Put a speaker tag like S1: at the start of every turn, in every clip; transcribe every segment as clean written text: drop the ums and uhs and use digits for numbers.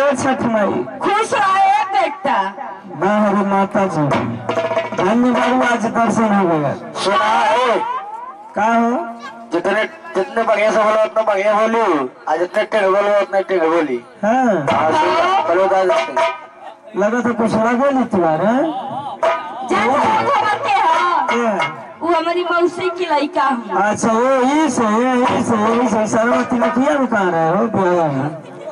S1: जय छठ माई।
S2: खुश रहे बेटा।
S1: हमारी माता जी धन्य बाबू आज दर्शन हो गया।
S3: सुना है
S1: का हो
S3: जितने जितने बढ़िया से बोलो उतना बढ़िया बोली, आज जितने टेढ़ बोलो उतने टेढ़ बोली।
S1: हाँ
S3: हाँ
S1: लगा तो कुछ लगे नहीं तुम्हारा।
S2: वो हमारी मौसी की लड़का है।
S1: अच्छा वो इसे सरवती में किया कहाँ रहे हो ब्याह में?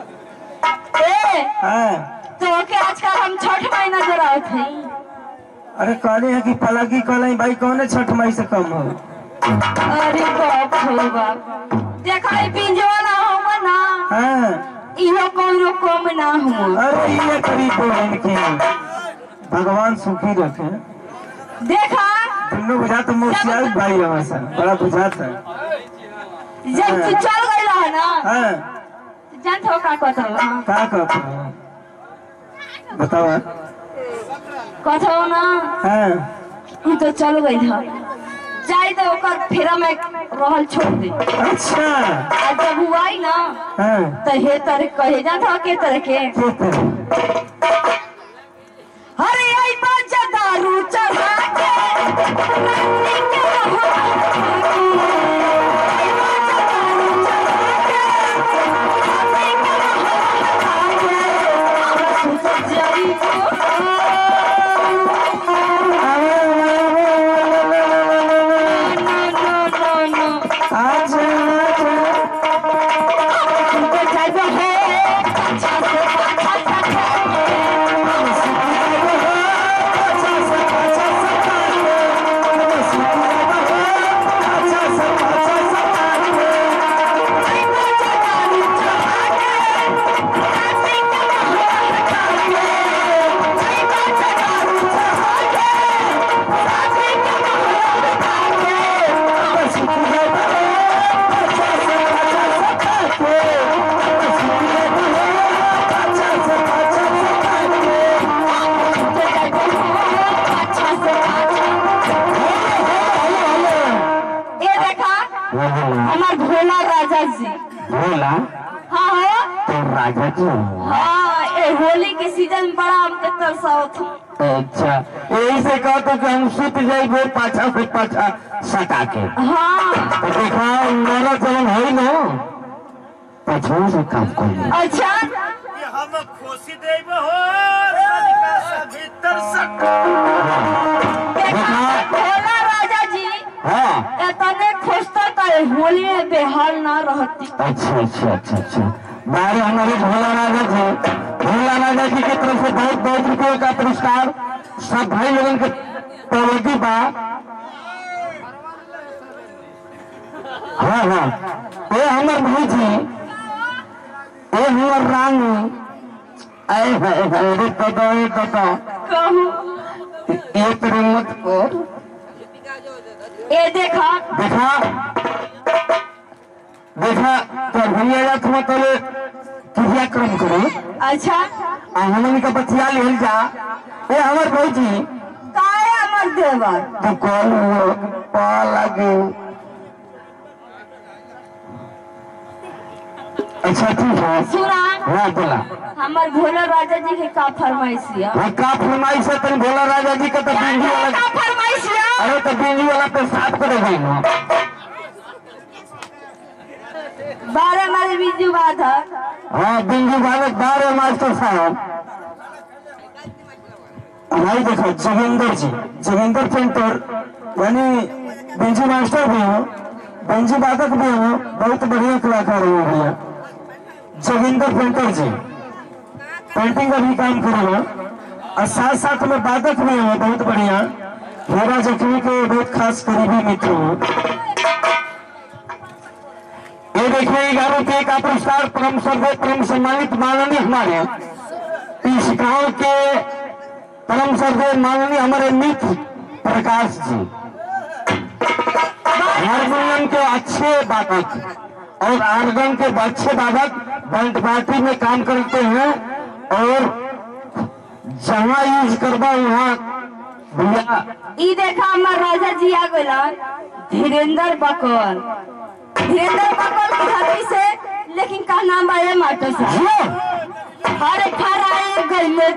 S2: तो के आजकल हम छठ महीना जरा थे।
S1: अरे कहले हैं कि पलगी कहले भाई कौन छठ माई से कम हो।
S2: अरे बाप रे बाप देखा पिंजवा ना हो ना।
S1: हाँ
S2: इहो कोनो कम ना हो।
S1: अरे ये करीब इनके भगवान सुखी रखे।
S2: देखा
S1: तुमने बुझाता मोसिया भाई हमारा बड़ा बुझाता।
S2: जब तू चल गई है ना।
S1: हाँ
S2: जानते हो का
S1: कहते बताओ।
S2: कथो ना।
S1: हाँ
S2: तो चल गई था जाए तो ओकर फेरा में रहल छोड़ दे।
S1: अच्छा
S2: आज जब हुआ ही ना।
S1: हाँ
S2: तो हे तरह कहे जाता के तरह के अरे आई बाजा दारू चढ़ा के हमार भोला राजा जी।
S1: भोला
S2: हाँ
S1: तो राजा जी।
S2: हाँ ये होली के सीजन में बड़ा हमके तरसावत हूँ।
S1: अच्छा यही से कहते कि हम सुत जाए वो पाछा से पाछा सटा के।
S2: हाँ
S1: तो देखा मेरा जवन है ना पछुआ से काम कर।
S2: अच्छा
S3: हम खुशी देव हो भीतर
S2: भोला राजा जी।
S1: हाँ
S2: तने खोजता होली में बेहाल ना रहती।
S1: अच्छा बारे हमारे भोला राजा जी की तरफ से बहुत बहुत रुपयों का पुरस्कार सब भाई लोगों के प्रवृत्ति बा। हाँ ये हमारे भाई जी ये हमारे रानी आए ये तेरे मत को
S2: ये देखा
S1: तो भैया तुम तो क्रियाक्रम करो।
S2: अच्छा
S1: हमने का बतिया ले जा ये हमारे भाई जी
S2: काय अमर देवर
S1: तो कौन पा लगे। अच्छा ठीक है
S2: सुना।
S1: हाँ बोला
S2: हमार भोला राजा जी के का फरमाइशिया।
S1: हाँ का फरमाइश है तेरे भोला राजा जी का तो बिंदी वाला
S2: का फरमाइशिया।
S1: अरे तो बिंदी वाला पे साफ करे भाई ना
S2: 12 मारे बीजू बात है।
S1: हाँ बिंदी वाले 12 मास्टर साहब भाई देखो जोगिंदर पेंटर यानी बिंजी मास्टर भी हो बिंजी वादक भी हो बहुत बढ़िया कलाकार हो भैया जोगिंदर पेंटर जी पेंटिंग का भी काम करेगा और साथ में वादक भी हो बहुत बढ़िया मेरा जख्मी के बहुत खास करीबी मित्र हो। ये देखिए 11 रुपये का पुरस्कार परम सर्वोत्तम सम्मानित माननीय हमारे इस गांव के परम सर्वोत्तम माननीय हमारे मित्र प्रकाश जी हारमोनियम के अच्छे वादक और आर्गन के अच्छे वादक बैंड पार्टी में काम करते हैं और जहाँ यूज करवा वहाँ भैया।
S2: ई देखा हमार राजा जी आ गया धीरेन्द्र बकल की धरती से लेकिन का नाम है मास्टर साहब। अरे फराई गइले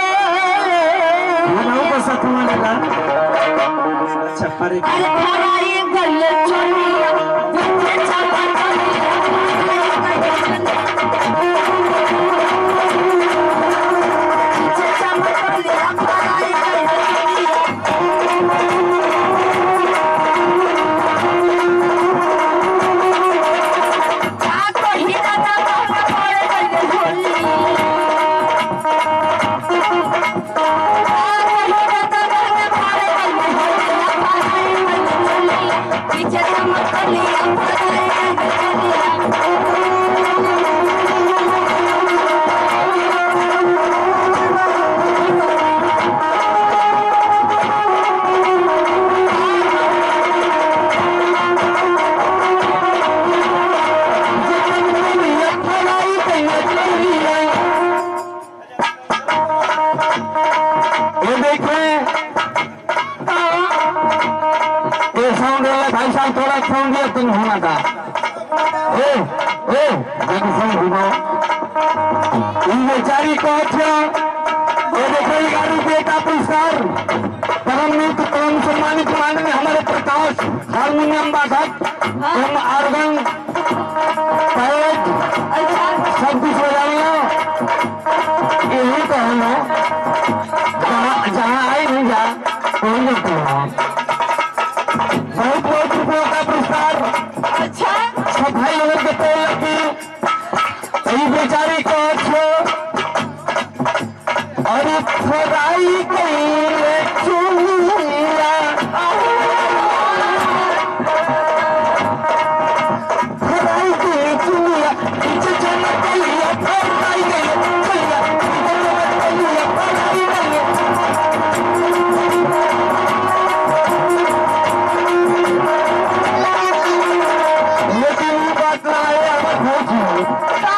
S1: को साथ मारेगा अच्छा पर
S2: अरे फराई गइले चोरिया बच्चे छापा
S1: भाई साहब थोड़ा फोन दिया तुम होना था बेचारी को देखो 11 रुपये का पुरस्कार परम नीति परम सम्मानित माननीय हमारे प्रकाश हारमोनियम वादक एवं आर्गन पैड सब कुछ हो जाएगा यही तो है ना जहाँ आए नहीं जा वही तो बहुत बहुत रुपयों का पुरस्कार
S2: अच्छा
S1: सब भाई लोगों के पेड़ लगी बेचारी को और फराई गई चूलिया फराई गई चूलिया पीछे चमक गई फराई गई चूलिया पीछे चमक गई फराई गई लेकिन बात ना है